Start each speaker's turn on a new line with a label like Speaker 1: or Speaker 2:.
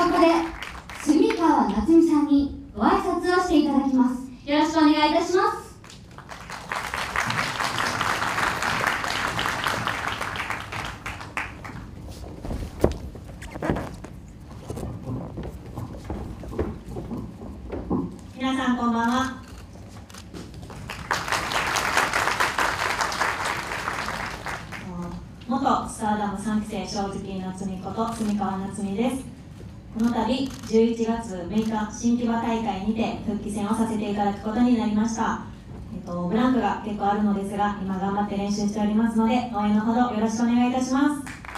Speaker 1: ここで住川夏美さんにご挨拶をしていただきます。よろしくお願いいたします。
Speaker 2: 皆さんこんばんは。元スターダム3期生正直夏美こと住川夏美です。この度11月6日新木場大会にて復帰戦をさせていただくことになりました。ブランクが結構あるのですが今頑張って練習しておりますので応援のほどよろしくお願いいたします。